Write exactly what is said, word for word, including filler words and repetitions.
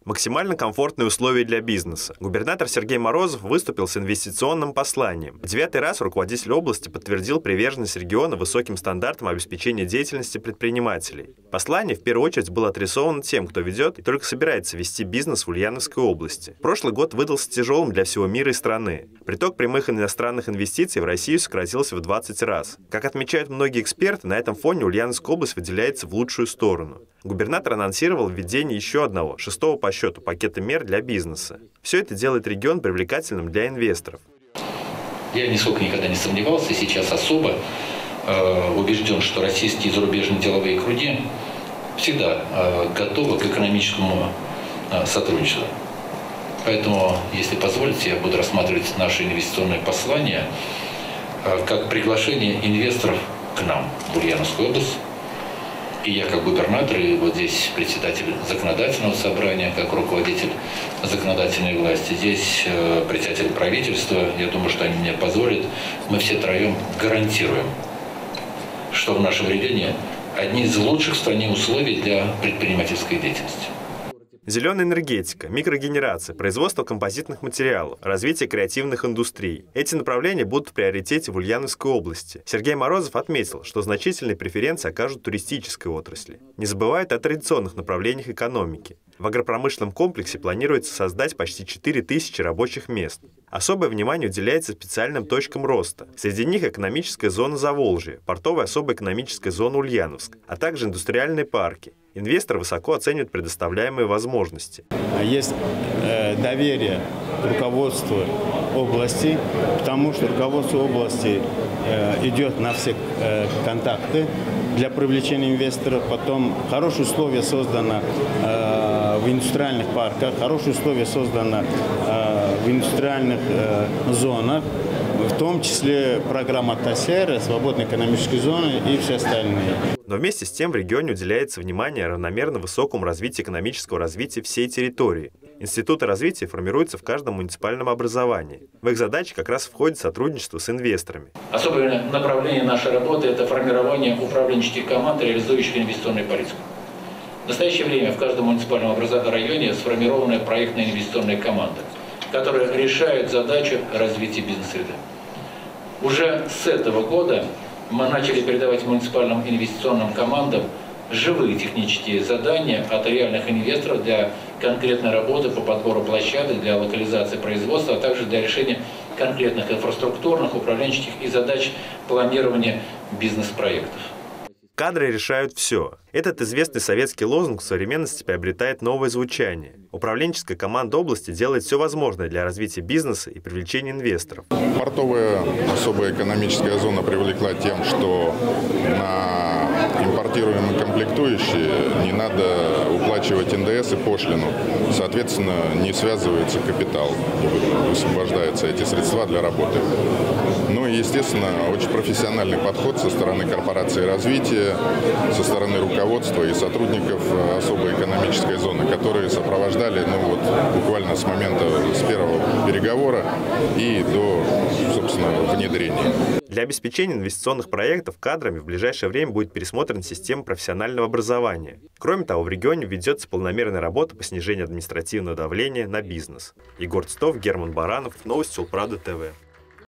Максимально комфортные условия для бизнеса. Губернатор Сергей Морозов выступил с инвестиционным посланием. В девятый раз руководитель области подтвердил приверженность региона высоким стандартам обеспечения деятельности предпринимателей. Послание в первую очередь было адресовано тем, кто ведет и только собирается вести бизнес в Ульяновской области. Прошлый год выдался тяжелым для всего мира и страны. Приток прямых иностранных инвестиций в Россию сократился в двадцать раз. Как отмечают многие эксперты, на этом фоне Ульяновская область выделяется в лучшую сторону. Губернатор анонсировал введение еще одного, шестого по счету, пакета мер для бизнеса. Все это делает регион привлекательным для инвесторов. Я нисколько никогда не сомневался, и сейчас особо э, убежден, что российские и зарубежные деловые круги всегда э, готовы к экономическому э, сотрудничеству. Поэтому, если позволите, я буду рассматривать наше инвестиционное послание э, как приглашение инвесторов к нам в Ульяновскую область. И я как губернатор, и вот здесь председатель законодательного собрания, как руководитель законодательной власти, здесь э, председатель правительства, я думаю, что они мне позволят, мы все троем гарантируем, что в нашем регионе одни из лучших в стране условий для предпринимательской деятельности. Зеленая энергетика, микрогенерация, производство композитных материалов, развитие креативных индустрий. Эти направления будут в приоритете в Ульяновской области. Сергей Морозов отметил, что значительные преференции окажут туристической отрасли. Не забывают о традиционных направлениях экономики. В агропромышленном комплексе планируется создать почти четыре тысячи рабочих мест. Особое внимание уделяется специальным точкам роста. Среди них экономическая зона Заволжья, портовая особая экономическая зона Ульяновск, а также индустриальные парки. Инвесторы высоко оценивают предоставляемые возможности. Есть э, доверие к руководству области, потому что руководство области э, идет на все э, контакты для привлечения инвесторов. Потом хорошие условия созданы э, в индустриальных парках, хорошие условия созданы э, в индустриальных э, зонах, в том числе программа ТАСЕР, свободной экономической зоны и все остальные. Но вместе с тем в регионе уделяется внимание равномерно высокому развитию экономического развития всей территории. Институты развития формируются в каждом муниципальном образовании. В их задачи как раз входит сотрудничество с инвесторами. Особое направление нашей работы – это формирование управленческих команд, реализующих инвестиционную политику. В настоящее время в каждом муниципальном районе сформированы проектные инвестиционные команды, которые решают задачу развития бизнес-среды. Уже с этого года мы начали передавать муниципальным инвестиционным командам живые технические задания от реальных инвесторов для конкретной работы по подбору площадок, для локализации производства, а также для решения конкретных инфраструктурных, управленческих и задач планирования бизнес-проектов. Кадры решают все. Этот известный советский лозунг в современности приобретает новое звучание. Управленческая команда области делает все возможное для развития бизнеса и привлечения инвесторов. Портовая особая экономическая зона привлекла тем, что на импортируемые комплектующие не надо уплачивать эн дэ эс и пошлину. Соответственно, не связывается капитал, высвобождаются эти средства для работы. Ну и, естественно, очень профессиональный подход со стороны корпорации развития, со стороны руководства и сотрудников особой экономической зоны, которые сопровождали, ну вот, буквально с момента, с первого переговора и до, собственно, внедрения. Для обеспечения инвестиционных проектов кадрами в ближайшее время будет пересмотрена система профессионального образования. Кроме того, в регионе ведется полномерная работа по снижению административного давления на бизнес. Егор Титов, Герман Баранов. Новости Улправда тэ вэ.